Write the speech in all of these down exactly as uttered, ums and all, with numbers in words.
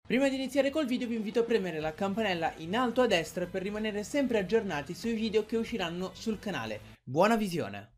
Prima di iniziare col video vi invito a premere la campanella in alto a destra per rimanere sempre aggiornati sui video che usciranno sul canale. Buona visione!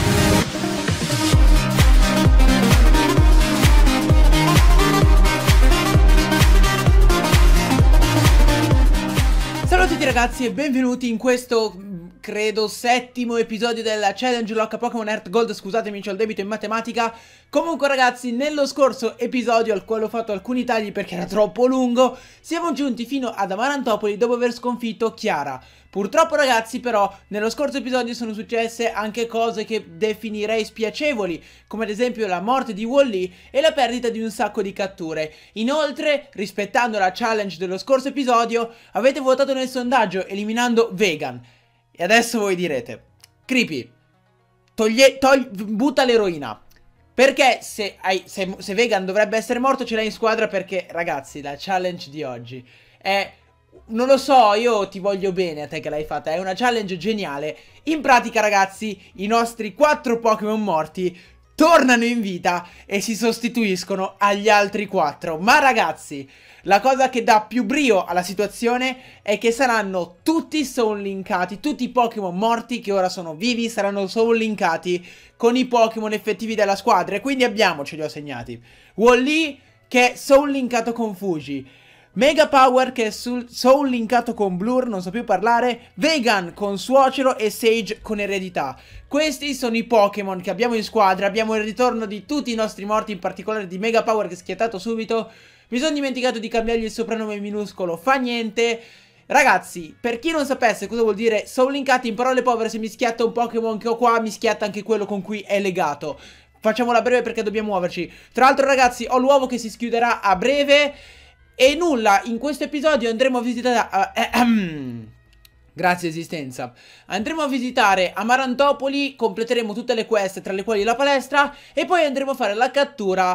Ciao a tutti ragazzi e benvenuti in questo, credo, settimo episodio della Challenge Locka Pokémon Heart Gold. Scusatemi, c'ho il debito in matematica. Comunque ragazzi, nello scorso episodio, al quale ho fatto alcuni tagli perché era troppo lungo, siamo giunti fino ad Amarantopoli dopo aver sconfitto Chiara. Purtroppo ragazzi però nello scorso episodio sono successe anche cose che definirei spiacevoli, come ad esempio la morte di Wall-E e la perdita di un sacco di catture. Inoltre, rispettando la challenge dello scorso episodio, avete votato nel sondaggio eliminando Vegan. E adesso voi direte: Creepy, toglie, togli, butta l'eroina. Perché se, hai, se, se Vegan dovrebbe essere morto ce l'hai in squadra? Perché ragazzi, la challenge di oggi è... non lo so, io ti voglio bene a te che l'hai fatta, è una challenge geniale. In pratica ragazzi, i nostri quattro Pokémon morti tornano in vita e si sostituiscono agli altri quattro. Ma ragazzi, la cosa che dà più brio alla situazione è che saranno tutti soul linkati, tutti i Pokémon morti che ora sono vivi saranno soul linkati con i Pokémon effettivi della squadra. E quindi abbiamo, ce li ho segnati, Wall-E che è soul linkato con Fuji, Mega Power che è soul linkato con Blur, non so più parlare, Vegan con Suocero e Sage con Eredità. Questi sono i Pokémon che abbiamo in squadra. Abbiamo il ritorno di tutti i nostri morti, in particolare di Mega Power che è schiattato subito. Mi sono dimenticato di cambiargli il soprannome minuscolo, fa niente. Ragazzi, per chi non sapesse cosa vuol dire soul linkati, in parole povere, se mi schiatta un Pokémon che ho qua, mi schiatta anche quello con cui è legato. Facciamola breve perché dobbiamo muoverci. Tra l'altro ragazzi, ho l'uovo che si schiuderà a breve. E nulla, in questo episodio andremo a visitare... Uh, eh, grazie esistenza. Andremo a visitare Amarantopoli, completeremo tutte le quest, tra le quali la palestra, e poi andremo a fare la cattura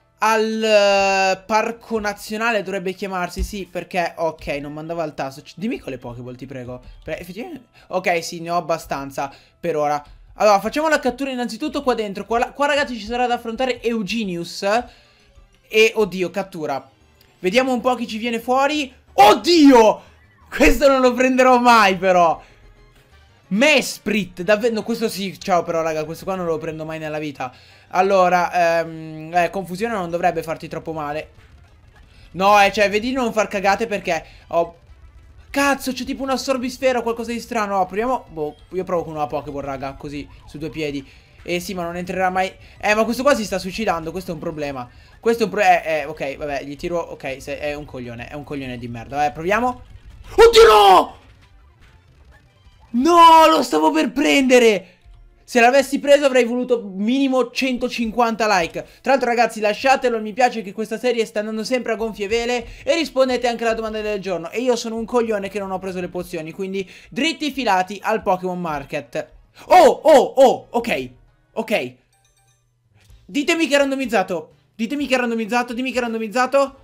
al uh, parco nazionale, dovrebbe chiamarsi, sì, perché... Ok, non mandava il tasto. Dimmi con le Pokéball, ti prego. Per, effettivamente... Ok, sì, ne ho abbastanza per ora. Allora, facciamo la cattura innanzitutto qua dentro. Qua, qua ragazzi ci sarà da affrontare Eugenius. E, oddio, cattura. Vediamo un po' chi ci viene fuori. Oddio! Questo non lo prenderò mai però. Mesprit, davvero, no, questo sì, ciao però raga, questo qua non lo prendo mai nella vita. Allora, ehm, eh, confusione non dovrebbe farti troppo male. No, eh, cioè, vedi di non far cagate perché ho... Cazzo, c'è tipo una assorbisfera o qualcosa di strano. No, proviamo, boh, io provo con una Pokéball raga, così, su due piedi. Eh sì, ma non entrerà mai. Eh, ma questo qua si sta suicidando, questo è un problema. Questo è un problema, eh, eh, ok, vabbè, gli tiro, ok, se è un coglione, è un coglione di merda. Vabbè, proviamo. Oddio no! No, lo stavo per prendere. Se l'avessi preso avrei voluto minimo centocinquanta like. Tra l'altro ragazzi, lasciatelo, mi piace che questa serie sta andando sempre a gonfie vele. E rispondete anche alla domanda del giorno. E io sono un coglione che non ho preso le pozioni, quindi dritti filati al Pokémon Market. Oh, oh, oh, ok. Ok. Ditemi che è randomizzato. Ditemi che è randomizzato. Dimmi che è randomizzato.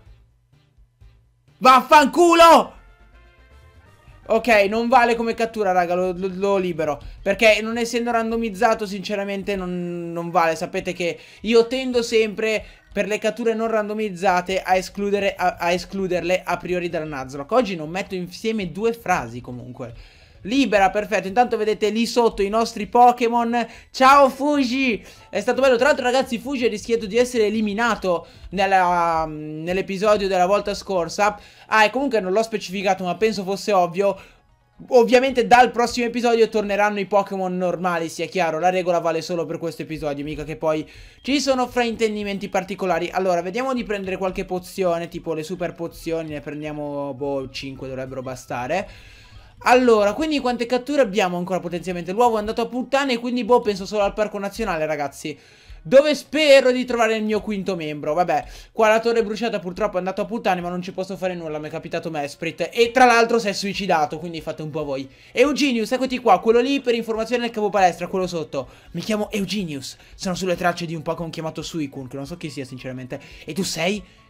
Vaffanculo. Ok, non vale come cattura raga, lo, lo, lo libero. Perché non essendo randomizzato sinceramente non, non vale. Sapete che io tendo sempre per le catture non randomizzate a, escludere, a, a escluderle a priori dalla Nuzlocke. Oggi non metto insieme due frasi comunque. Libera, perfetto. Intanto vedete lì sotto i nostri Pokémon. Ciao Fuji. È stato bello. Tra l'altro ragazzi, Fuji ha rischiato di essere eliminato nell'episodio della volta scorsa. Ah, e comunque non l'ho specificato, ma penso fosse ovvio. Ovviamente dal prossimo episodio torneranno i Pokémon normali, sia chiaro. La regola vale solo per questo episodio, mica che poi ci sono fraintendimenti particolari. Allora, vediamo di prendere qualche pozione, tipo le super pozioni. Ne prendiamo, boh, cinque dovrebbero bastare. Allora, quindi quante catture abbiamo ancora potenzialmente? L'uovo è andato a puttane, quindi boh, penso solo al parco nazionale, ragazzi. Dove spero di trovare il mio quinto membro. Vabbè, qua la torre bruciata purtroppo è andato a puttane, ma non ci posso fare nulla, mi è capitato Mesprit. E tra l'altro si è suicidato, quindi fate un po' voi. Eugenius, eccoti qua, quello lì per informazione del capo palestra, quello sotto. Mi chiamo Eugenius, sono sulle tracce di un Pokémon chiamato Suicune, che non so chi sia sinceramente. E tu sei?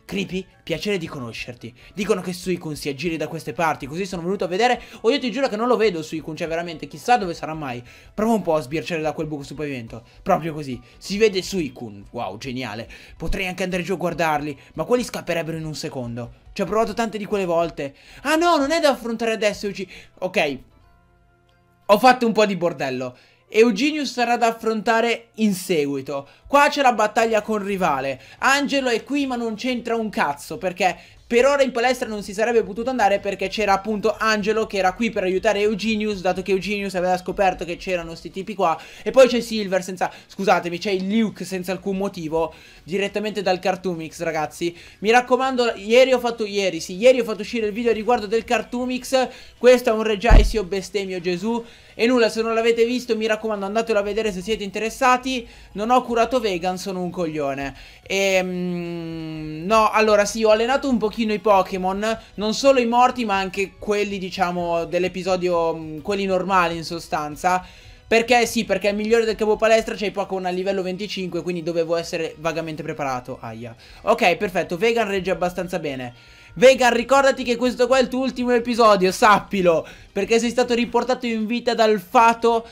Creepy, piacere di conoscerti. Dicono che Suicune si aggiri da queste parti, così sono venuto a vedere. O io ti giuro che non lo vedo Suicune, cioè veramente, chissà dove sarà mai. Prova un po' a sbirciare da quel buco sul pavimento. Proprio così, si vede Suicune. Wow, geniale. Potrei anche andare giù a guardarli, ma quelli scapperebbero in un secondo. Ci ho provato tante di quelle volte. Ah no, non è da affrontare adesso, Eugi. Ok, ho fatto un po' di bordello. Eugenius sarà da affrontare in seguito. Qua c'è la battaglia con rivale. Angelo è qui ma non c'entra un cazzo, perché per ora in palestra non si sarebbe potuto andare, perché c'era appunto Angelo che era qui per aiutare Eugenius, dato che Eugenius aveva scoperto che c'erano sti tipi qua. E poi c'è Silver senza... scusatemi, c'è il Luke senza alcun motivo, direttamente dal Cartoomix, ragazzi. Mi raccomando, ieri ho fatto... ieri, sì, ieri ho fatto uscire il video a riguardo del Cartoomix. Questo è un Regiaisio bestemmio Gesù. E nulla, se non l'avete visto mi raccomando andatelo a vedere se siete interessati. Non ho curato vegan, sono un coglione. E... Mm, no, allora sì, ho allenato un pochino i Pokémon. Non solo i morti ma anche quelli, diciamo, dell'episodio, quelli normali in sostanza. Perché sì, perché il migliore del capo palestra c'è i Pokémon a livello venticinque, quindi dovevo essere vagamente preparato. Aia. Ok, perfetto, vegan regge abbastanza bene. Vegan, ricordati che questo qua è il tuo ultimo episodio, sappilo, perché sei stato riportato in vita dal fato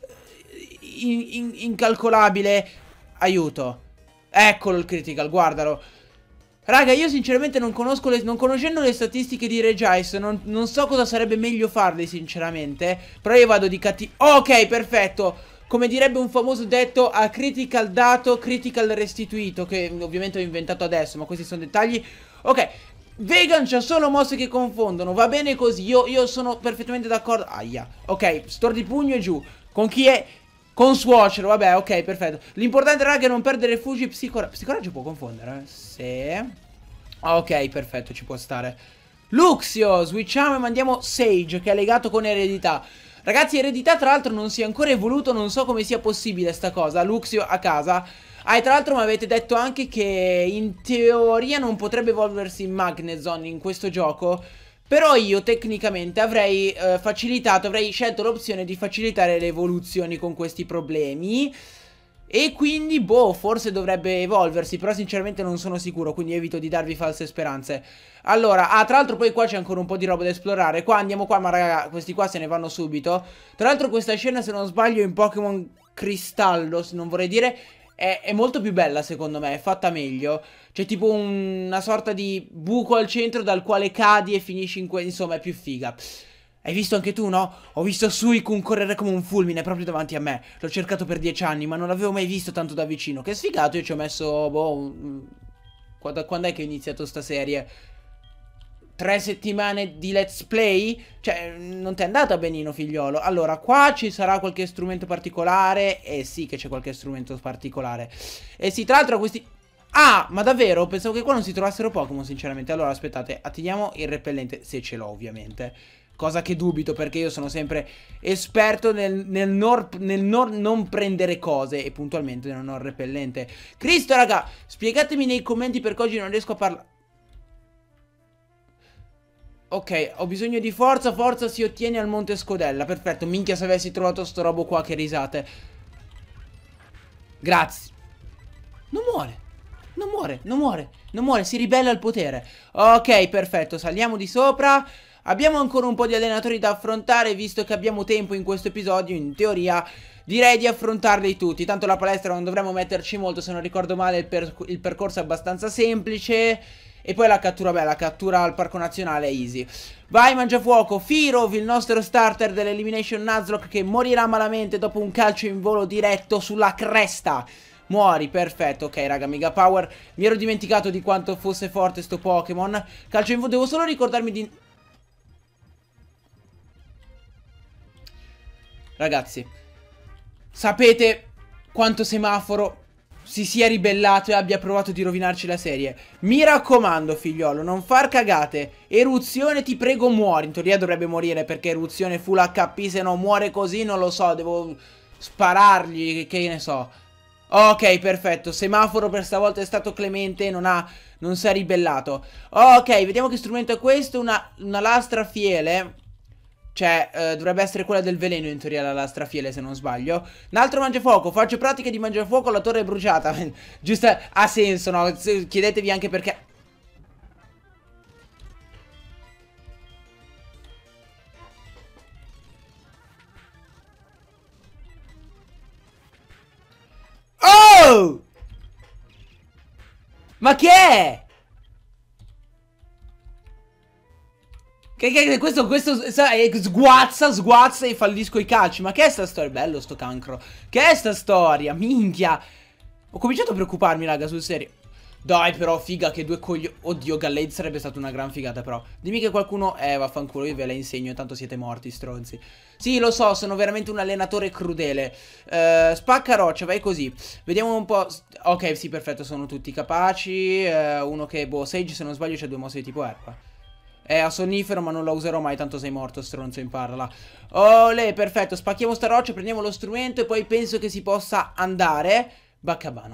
in, in, incalcolabile. Aiuto. Eccolo il critical, guardalo. Raga, io sinceramente non conosco le, non conoscendo le statistiche di Regice, non, non so cosa sarebbe meglio farle sinceramente. Però io vado di cattivo. Ok, perfetto. Come direbbe un famoso detto, a critical dato, critical restituito, che ovviamente ho inventato adesso, ma questi sono dettagli. Ok. Vegan c'ha solo mosse che confondono. Va bene così, io, io sono perfettamente d'accordo. Aia. Ok, stordi pugno e giù. Con chi è? Con suocero, vabbè, ok, perfetto. L'importante raga è non perdere Fuji. Psicoraggio Psicoraggio può confondere, eh? Sì. Ok, perfetto, ci può stare. Luxio, switchiamo e mandiamo Sage, che è legato con eredità. Ragazzi, eredità tra l'altro non si è ancora evoluto. Non so come sia possibile sta cosa. Luxio a casa. Ah, e tra l'altro mi avete detto anche che in teoria non potrebbe evolversi in Magnezone in questo gioco. Però io tecnicamente avrei eh, facilitato, avrei scelto l'opzione di facilitare le evoluzioni con questi problemi. E quindi, boh, forse dovrebbe evolversi, però sinceramente non sono sicuro, quindi evito di darvi false speranze. Allora, ah, tra l'altro poi qua c'è ancora un po' di roba da esplorare. Qua andiamo qua, ma raga, questi qua se ne vanno subito. Tra l'altro questa scena, se non sbaglio, in Pokémon Cristallo, se non vorrei dire... È, è molto più bella secondo me, è fatta meglio. C'è tipo un, una sorta di buco al centro dal quale cadi e finisci in que... insomma è più figa. Hai visto anche tu, no? Ho visto Suicune correre come un fulmine proprio davanti a me. L'ho cercato per dieci anni ma non l'avevo mai visto tanto da vicino. Che sfigato, io ci ho messo, boh, quando, quando è che ho iniziato sta serie? Tre settimane di let's play? Cioè, non ti è andata benino, figliolo. Allora, qua ci sarà qualche strumento particolare. Eh sì che c'è qualche strumento particolare. E sì, tra l'altro questi... Ah, ma davvero? Pensavo che qua non si trovassero Pokémon, sinceramente. Allora, aspettate, attiviamo il repellente, se ce l'ho, ovviamente. Cosa che dubito, perché io sono sempre esperto nel, nel, nor, nel nor, non prendere cose. E puntualmente non ho il repellente. Cristo, raga, spiegatemi nei commenti perché oggi non riesco a parlare. Ok, ho bisogno di forza, forza si ottiene al Monte Scodella. Perfetto, minchia se avessi trovato sto robo qua, che risate. Grazie. Non muore, non muore, non muore, non muore, si ribella al potere. Ok, perfetto, saliamo di sopra. Abbiamo ancora un po' di allenatori da affrontare, visto che abbiamo tempo in questo episodio, in teoria... Direi di affrontarli tutti. Tanto la palestra non dovremmo metterci molto, se non ricordo male il, per il percorso è abbastanza semplice. E poi la cattura, beh, la cattura al parco nazionale è easy. Vai, mangiafuoco, Firov, il nostro starter dell'Elimination Nuzlocke, che morirà malamente dopo un calcio in volo diretto sulla cresta. Muori, perfetto, ok raga, Mega Power. Mi ero dimenticato di quanto fosse forte sto Pokémon. Calcio in volo, devo solo ricordarmi di... Ragazzi, sapete quanto Semaforo si sia ribellato e abbia provato di rovinarci la serie? Mi raccomando, figliolo, non far cagate. Eruzione, ti prego, muori. In teoria dovrebbe morire perché Eruzione full acca pi. Se non muore così non lo so, devo sparargli, che ne so. Ok, perfetto, Semaforo per stavolta è stato clemente, non ha, non si è ribellato. Ok, vediamo che strumento è questo, una, una lastra fiele. Cioè, eh, dovrebbe essere quella del veleno in teoria, la lastra fiele, se non sbaglio. Un altro mangiafuoco, faccio pratica di mangiafuoco, la torre è bruciata. Giusto, ha senso, no? Chiedetevi anche perché... Ma che è? Che, che questo, questo sai, sguazza, sguazza e fallisco i calci. Ma che è sta storia? Bello sto cancro. Che è sta storia? Minchia. Ho cominciato a preoccuparmi, raga, sul serio. Dai, però, figa, che due coglioni. Oddio, Gallade sarebbe stata una gran figata, però. Dimmi che qualcuno... Eh, vaffanculo, io ve la insegno, tanto siete morti, stronzi. Sì, lo so, sono veramente un allenatore crudele. uh, Spacca roccia, vai così. Vediamo un po'. Ok, sì, perfetto, sono tutti capaci. uh, Uno che, boh, Sage, se non sbaglio, c'ha due mosse di tipo erba. È a sonnifero, ma non la userò mai, tanto sei morto, stronzo, imparala. Olè, perfetto, spacchiamo sta roccia, prendiamo lo strumento e poi penso che si possa andare. Baccabana.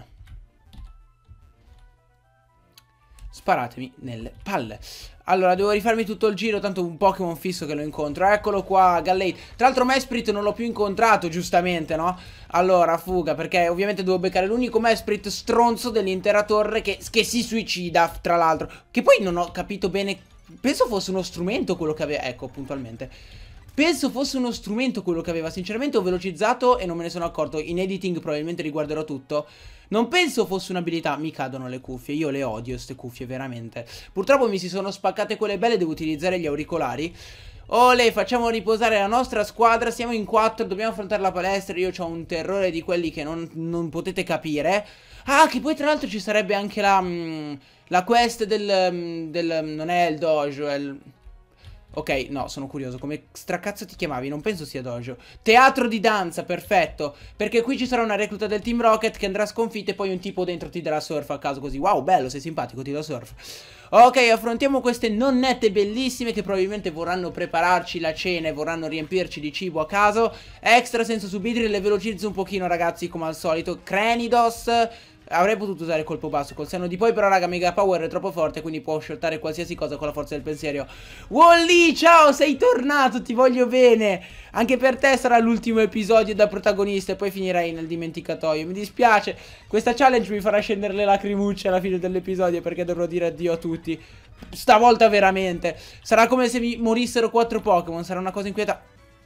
Sparatemi nelle palle. Allora, devo rifarmi tutto il giro, tanto un Pokémon fisso che lo incontro. Eccolo qua, Gallade. Tra l'altro Mesprit non l'ho più incontrato, giustamente, no? Allora, fuga, perché ovviamente devo beccare l'unico Mesprit stronzo dell'intera torre che, che si suicida, tra l'altro. Che poi non ho capito bene... Penso fosse uno strumento quello che aveva. Ecco, puntualmente. Penso fosse uno strumento quello che aveva. Sinceramente ho velocizzato e non me ne sono accorto. In editing probabilmente riguarderò tutto. Non penso fosse un'abilità. Mi cadono le cuffie. Io le odio ste cuffie, veramente. Purtroppo mi si sono spaccate quelle belle. Devo utilizzare gli auricolari. Olè, facciamo riposare la nostra squadra. Siamo in quattro, dobbiamo affrontare la palestra. Io ho un terrore di quelli che non, non potete capire. Ah, che poi tra l'altro ci sarebbe anche la... Mh, la quest del, del... Non è il dojo, è il... Ok, no, sono curioso. Come stracazzo ti chiamavi? Non penso sia dojo. Teatro di danza, perfetto. Perché qui ci sarà una recluta del Team Rocket che andrà sconfitta e poi un tipo dentro ti darà surf a caso così. Wow, bello, sei simpatico, ti do surf. Ok, affrontiamo queste nonnette bellissime che probabilmente vorranno prepararci la cena e vorranno riempirci di cibo a caso. Extra senza subidri, le velocizzo un pochino, ragazzi, come al solito. Cranidos... Avrei potuto usare colpo basso col senno di poi, però raga, Mega Power è troppo forte, quindi può shortare qualsiasi cosa con la forza del pensiero. Wally, ciao, sei tornato, ti voglio bene. Anche per te sarà l'ultimo episodio da protagonista e poi finirai nel dimenticatoio. Mi dispiace, questa challenge mi farà scendere le lacrimucce alla fine dell'episodio perché dovrò dire addio a tutti. Stavolta veramente. Sarà come se mi morissero quattro Pokémon, sarà una cosa inquietante.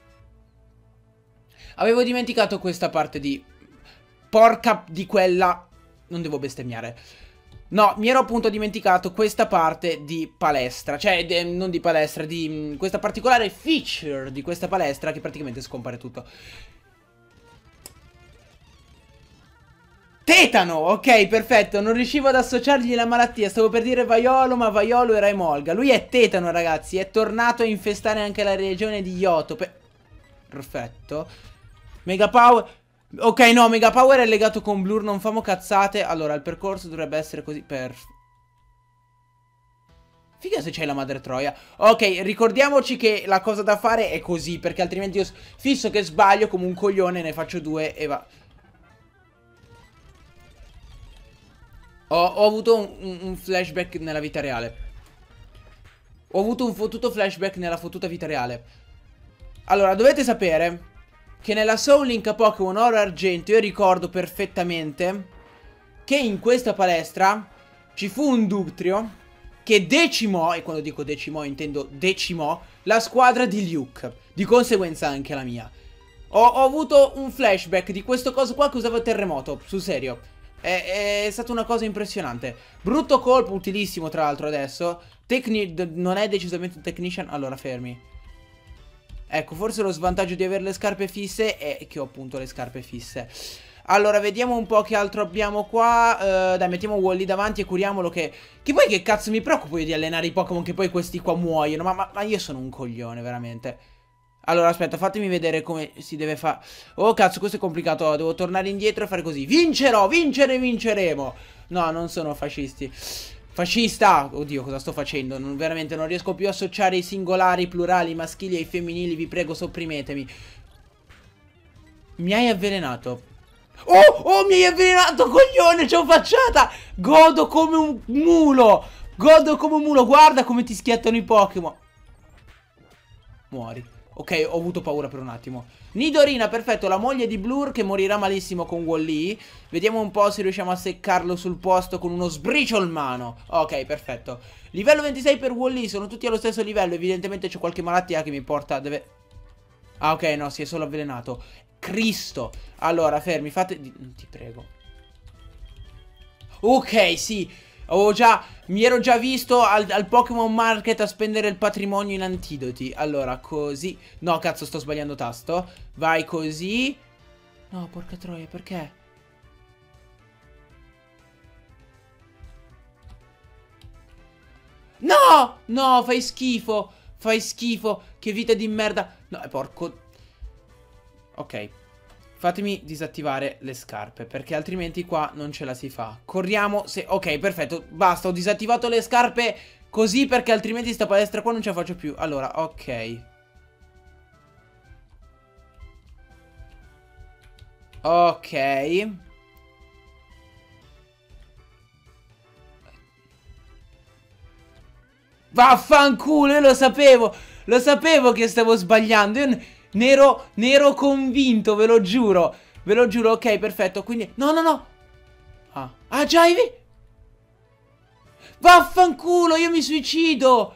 Avevo dimenticato questa parte di... Porca di quella... Non devo bestemmiare. No, mi ero appunto dimenticato questa parte di palestra. Cioè, de, non di palestra, di mh, questa particolare feature di questa palestra che praticamente scompare tutto. Tetano, ok, perfetto. Non riuscivo ad associargli la malattia. Stavo per dire Vaiolo, ma Vaiolo era Emolga. Lui è tetano, ragazzi. È tornato a infestare anche la regione di Yoto. Pe perfetto. Mega Power... Ok, no, Mega Power è legato con Blur, non famo cazzate. Allora, il percorso dovrebbe essere così. Per... Figa se c'hai la madre troia. Ok, ricordiamoci che la cosa da fare è così, perché altrimenti io fisso che sbaglio come un coglione, ne faccio due e va. Ho, ho avuto un, un, un flashback nella vita reale. Ho avuto un fottuto flashback nella fottuta vita reale. Allora, dovete sapere... che nella Soul Link Pokémon Oro Argento io ricordo perfettamente che in questa palestra ci fu un Dugtrio che decimò, e quando dico decimò intendo decimò, la squadra di Luke, di conseguenza anche la mia. Ho, ho avuto un flashback di questo coso qua che usava terremoto, sul serio. È, è stata una cosa impressionante. Brutto colpo, utilissimo tra l'altro adesso. Tecni non è decisamente un technician, allora fermi. Ecco, forse lo svantaggio di avere le scarpe fisse è che ho appunto le scarpe fisse. Allora, vediamo un po' che altro abbiamo qua. uh, Dai, mettiamo Wally davanti e curiamolo che... Che poi che cazzo mi preoccupo io di allenare i Pokémon che poi questi qua muoiono. Ma, ma, ma io sono un coglione, veramente. Allora, aspetta, fatemi vedere come si deve fare. Oh, cazzo, questo è complicato. Devo tornare indietro e fare così. Vincerò, vincere, vinceremo. No, non sono fascisti. Fascista! Oddio, cosa sto facendo? Non, veramente non riesco più a associare i singolari, i plurali, i maschili e i femminili. Vi prego, sopprimetemi. Mi hai avvelenato. Oh, oh, mi hai avvelenato, coglione, ci ho facciata. Godo come un mulo. Godo come un mulo. Guarda come ti schiattano i Pokémon. Muori. Ok, ho avuto paura per un attimo. Nidorina, perfetto, la moglie di Blur che morirà malissimo con Wall-E. Vediamo un po' se riusciamo a seccarlo sul posto con uno sbriciolmano. Ok, perfetto. Livello ventisei per Wall-E, sono tutti allo stesso livello. Evidentemente c'è qualche malattia che mi porta a deve... Ah, ok, no, si è solo avvelenato. Cristo. Allora, fermi, fate... Ti prego. Ok, sì. Avevo già, mi ero già visto al, al Pokémon Market a spendere il patrimonio in antidoti. Allora, così. No, cazzo, sto sbagliando tasto. Vai così. No, porca troia, perché? No! No, fai schifo. Fai schifo. Che vita di merda. No, porco. Ok. Fatemi disattivare le scarpe, perché altrimenti qua non ce la si fa. Corriamo se... Ok, perfetto, basta, ho disattivato le scarpe così perché altrimenti sta palestra qua non ce la faccio più. Allora, ok. Ok. Vaffanculo, io lo sapevo. Lo sapevo che stavo sbagliando. Io... Ne ero, ne ero convinto, ve lo giuro. Ve lo giuro, ok, perfetto. Quindi, no, no, no. Ah, ah già, Ivy. Vaffanculo, io mi suicido.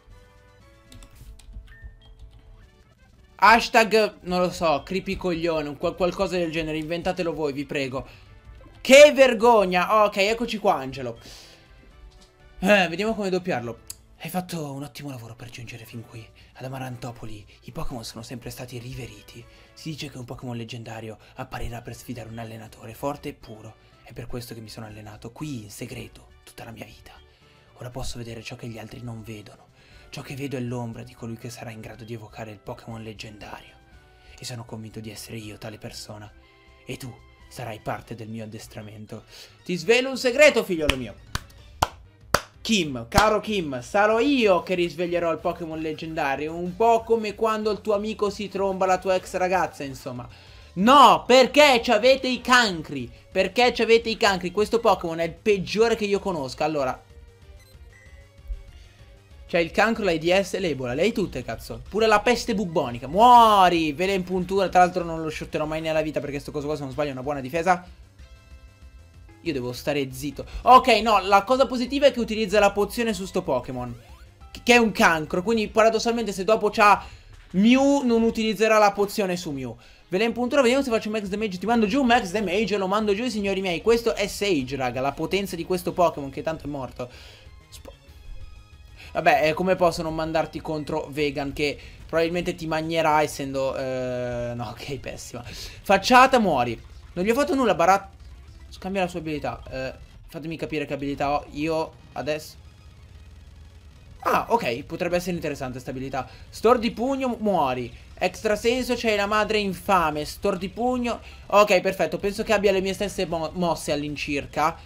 Hashtag, non lo so, creepy coglione, qual qualcosa del genere. Inventatelo voi, vi prego. Che vergogna. Ok, eccoci qua, Angelo. Eh, vediamo come doppiarlo. Hai fatto un ottimo lavoro per giungere fin qui. Ad Amarantopoli i Pokémon sono sempre stati riveriti. Si dice che un Pokémon leggendario apparirà per sfidare un allenatore forte e puro. È per questo che mi sono allenato qui in segreto tutta la mia vita. Ora posso vedere ciò che gli altri non vedono. Ciò che vedo è l'ombra di colui che sarà in grado di evocare il Pokémon leggendario. E sono convinto di essere io tale persona. E tu sarai parte del mio addestramento. Ti svelo un segreto, figliolo mio. Kim, caro Kim, sarò io che risveglierò il Pokémon leggendario. Un po' come quando il tuo amico si tromba la tua ex ragazza, insomma. No, perché c'avete i cancri? Perché c'avete i cancri? Questo Pokémon è il peggiore che io conosca. Allora, c'è il cancro, l'AIDS e l'Ebola. Le hai tutte, cazzo. Pure la peste bubbonica. Muori! Vele in puntura. Tra l'altro non lo shotterò mai nella vita perché sto coso qua, se non sbaglio, è una buona difesa. Io devo stare zitto. Ok, no, la cosa positiva è che utilizza la pozione su sto Pokémon, che è un cancro. Quindi paradossalmente se dopo c'ha Mew non utilizzerà la pozione su Mew. Vele in puntura, vediamo se faccio max damage. Ti mando giù max damage, lo mando giù, signori miei. Questo è Sage, raga, la potenza di questo Pokémon che tanto è morto. Sp Vabbè, eh, come posso non mandarti contro Vegan, che probabilmente ti magnerà essendo... Eh... No, ok, pessima. Facciata, muori. Non gli ho fatto nulla, Barat. Scambia la sua abilità. eh, Fatemi capire che abilità ho io adesso. Ah, ok, potrebbe essere interessante sta abilità. Stor di pugno, muori. Extra senso, c'hai la madre infame. Stor di pugno. Ok, perfetto, penso che abbia le mie stesse mo mosse all'incirca.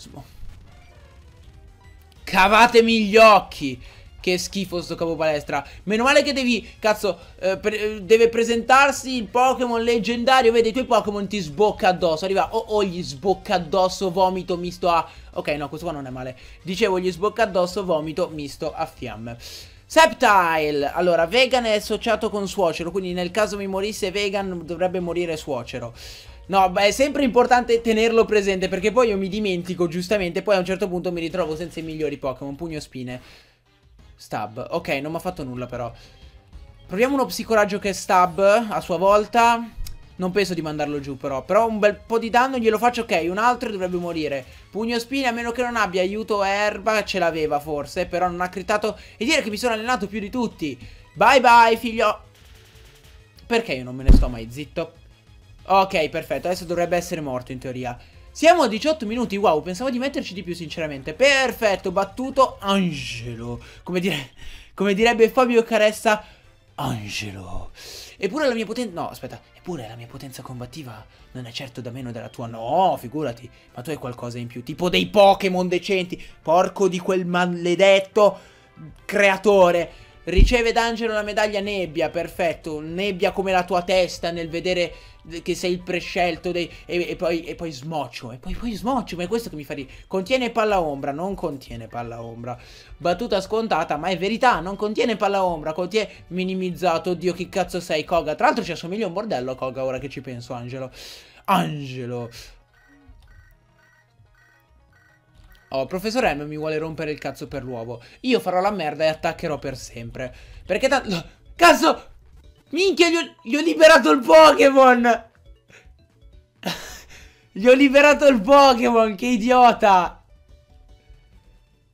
Cavatemi gli occhi. Che schifo sto capo palestra. Meno male che devi, cazzo, eh, pre deve presentarsi il Pokémon leggendario. Vedi, i tuoi Pokémon ti sbocca addosso. Arriva, oh, oh, gli sbocca addosso vomito misto a... Ok, no, questo qua non è male. Dicevo, gli sbocca addosso vomito misto a fiamme. Sceptile. Allora, Vegan è associato con Suocero, quindi nel caso mi morisse Vegan dovrebbe morire Suocero. No, beh, è sempre importante tenerlo presente, perché poi io mi dimentico, giustamente. Poi a un certo punto mi ritrovo senza i migliori Pokémon. Pugno spine. Stab, ok, non mi ha fatto nulla però. Proviamo uno psicoraggio che è Stab a sua volta. Non penso di mandarlo giù però. Però un bel po' di danno glielo faccio, ok. Un altro dovrebbe morire. Pugno spine, a meno che non abbia aiuto erba. Ce l'aveva forse, però non ha critato. E dire che mi sono allenato più di tutti. Bye bye figlio. Perché io non me ne sto mai zitto? Ok, perfetto, adesso dovrebbe essere morto in teoria. Siamo a diciotto minuti, wow, pensavo di metterci di più sinceramente. Perfetto, battuto Angelo. Come, dire, come direbbe Fabio Caressa, Angelo. Eppure la mia potenza... No, aspetta, eppure la mia potenza combattiva non è certo da meno della tua. No, figurati, ma tu hai qualcosa in più. Tipo dei Pokémon decenti. Porco di quel maledetto creatore. Riceve da Angelo la medaglia nebbia, perfetto. Nebbia come la tua testa nel vedere che sei il prescelto dei... e, e, poi, e poi smoccio. E poi, poi smoccio, ma è questo che mi fa ridere. Contiene palla ombra, non contiene palla ombra. Battuta scontata, ma è verità, non contiene palla ombra, contiene minimizzato. Oddio, chi cazzo sei, Koga? Tra l'altro ci assomiglia un bordello a Koga, ora che ci penso, Angelo. Angelo. Oh, professor M mi vuole rompere il cazzo per l'uovo. Io farò la merda e attaccherò per sempre. Perché tanto... Cazzo! Minchia, gli ho, gli ho liberato il Pokémon! Gli ho liberato il Pokémon, che idiota!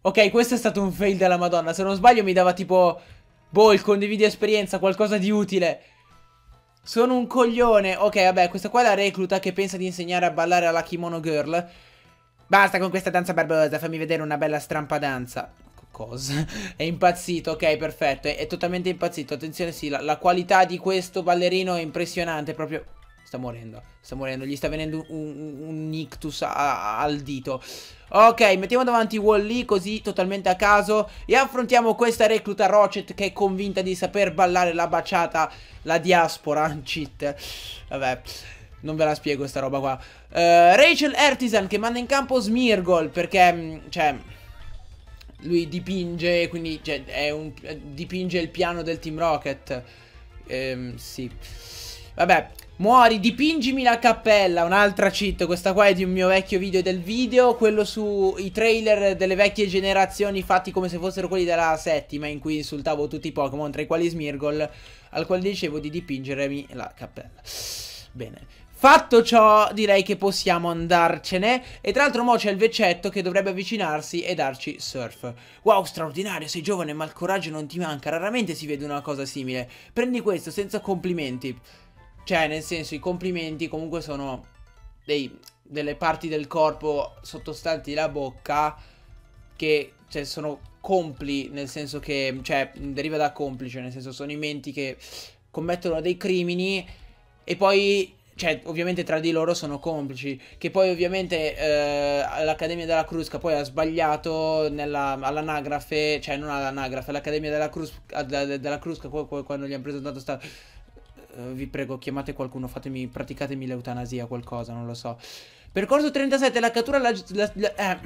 Ok, questo è stato un fail della Madonna. Se non sbaglio mi dava tipo, boh, il condividi esperienza, qualcosa di utile. Sono un coglione. Ok, vabbè, questa qua è la recluta che pensa di insegnare a ballare alla Kimono Girl. Basta con questa danza barbosa, fammi vedere una bella strampa-danza. Cosa? È impazzito, ok, perfetto. È, è totalmente impazzito. Attenzione, sì, la, la qualità di questo ballerino è impressionante. Proprio... Sta morendo, sta morendo. Gli sta venendo un, un, un ictus a, a, al dito. Ok, mettiamo davanti Wall-E così, totalmente a caso. E affrontiamo questa recluta Rochet che è convinta di saper ballare la baciata, la diaspora. Cheat. Vabbè, non ve la spiego sta roba qua. Uh, Rachel Artisan che manda in campo Smeargle perché, cioè, lui dipinge, quindi cioè, è un, dipinge il piano del Team Rocket. Ehm, sì. Vabbè, muori, dipingimi la cappella. Un'altra cheat, questa qua è di un mio vecchio video del video, quello sui trailer delle vecchie generazioni fatti come se fossero quelli della settima, in cui insultavo tutti i Pokémon, tra i quali Smeargle, al quale dicevo di dipingermi la cappella. Bene. Fatto ciò, direi che possiamo andarcene. E tra l'altro mo c'è il veccetto che dovrebbe avvicinarsi e darci surf. Wow, straordinario, sei giovane ma il coraggio non ti manca. Raramente si vede una cosa simile. Prendi questo senza complimenti. Cioè, nel senso, i complimenti comunque sono dei, delle parti del corpo sottostanti la bocca che, cioè, sono compli, nel senso che, cioè, deriva da complice, nel senso sono i menti che commettono dei crimini e poi... Cioè, ovviamente tra di loro sono complici. Che poi ovviamente eh, l'Accademia della Crusca poi ha sbagliato all'anagrafe. Cioè, non all'anagrafe, all'Accademia della, Crus della Crusca quando gli hanno presentato sta... Uh, vi prego, chiamate qualcuno, fatemi, praticatemi l'eutanasia, qualcosa, non lo so. Percorso trentasette, la cattura la... la, la eh.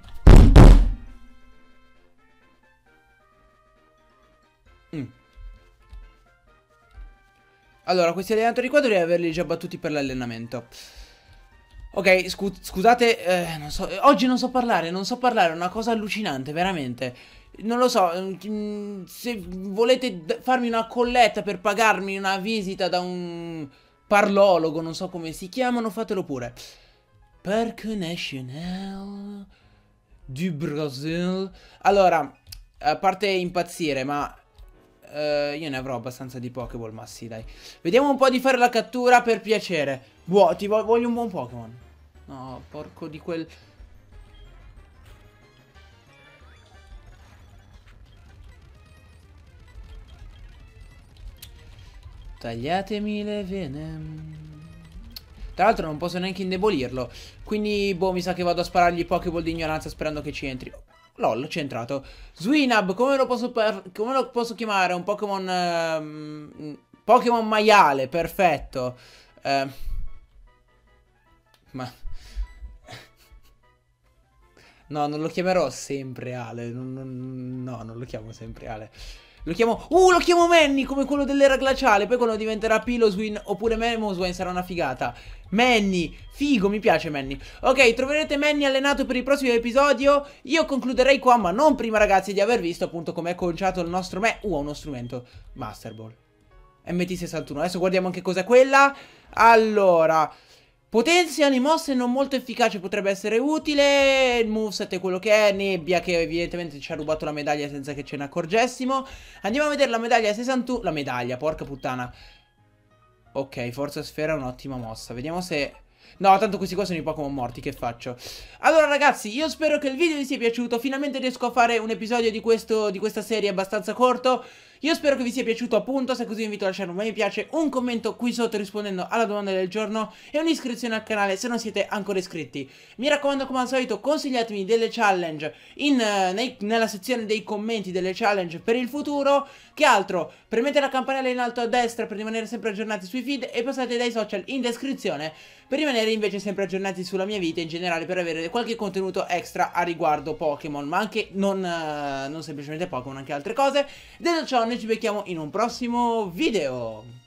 mm. Allora, questi allenatori qua dovrei averli già battuti per l'allenamento. Ok, scu scusate, eh, non so, oggi non so parlare, non so parlare, è una cosa allucinante, veramente. Non lo so, mm, se volete farmi una colletta per pagarmi una visita da un parlologo, non so come si chiamano, fatelo pure. Parque National du Brasil. Allora, a parte impazzire, ma... Uh, io ne avrò abbastanza di Pokéball, ma sì, dai. Vediamo un po' di fare la cattura per piacere. Buono, ti vo voglio un buon Pokémon. No, porco di quel... Tagliatemi le vene. Tra l'altro non posso neanche indebolirlo. Quindi, boh, mi sa che vado a sparargli Pokéball di ignoranza sperando che ci entri. Lol, c'è entrato. Swinub, come lo posso, come lo posso chiamare? Un Pokémon... Uh, Pokémon maiale, perfetto. Uh, ma... No, non lo chiamerò sempre Ale. Non, non, no, non lo chiamo sempre Ale. Lo chiamo... Uh, lo chiamo Manny, come quello dell'era glaciale. Poi quando diventerà Piloswine oppure Mamoswine sarà una figata. Manny, figo, mi piace Manny. Ok, troverete Manny allenato per il prossimo episodio. Io concluderei qua, ma non prima ragazzi di aver visto appunto come è conciato il nostro me... Uh, uno strumento. Master Ball. M T sessantuno. Adesso guardiamo anche cos'è quella. Allora... Potenzia le mosse non molto efficace, potrebbe essere utile. Il moveset è quello che è. Nebbia che evidentemente ci ha rubato la medaglia senza che ce ne accorgessimo. Andiamo a vedere la medaglia sessantuno. La medaglia, porca puttana. Ok, Forza Sfera è un'ottima mossa. Vediamo se... No, tanto questi qua sono i Pokémon morti, che faccio? Allora ragazzi, io spero che il video vi sia piaciuto. Finalmente riesco a fare un episodio di, questo, di questa serie abbastanza corto. Io spero che vi sia piaciuto appunto. Se è così vi invito a lasciare un mi piace, un commento qui sotto rispondendo alla domanda del giorno e un'iscrizione al canale se non siete ancora iscritti. Mi raccomando, come al solito, consigliatemi delle challenge in, uh, nei, nella sezione dei commenti delle challenge per il futuro. Che altro? Premete la campanella in alto a destra per rimanere sempre aggiornati sui feed e passate dai social in descrizione per rimanere invece sempre aggiornati sulla mia vita in generale, per avere qualche contenuto extra a riguardo Pokémon, ma anche non, uh, non semplicemente Pokémon, anche altre cose. Detto ciò, noi ci becchiamo in un prossimo video.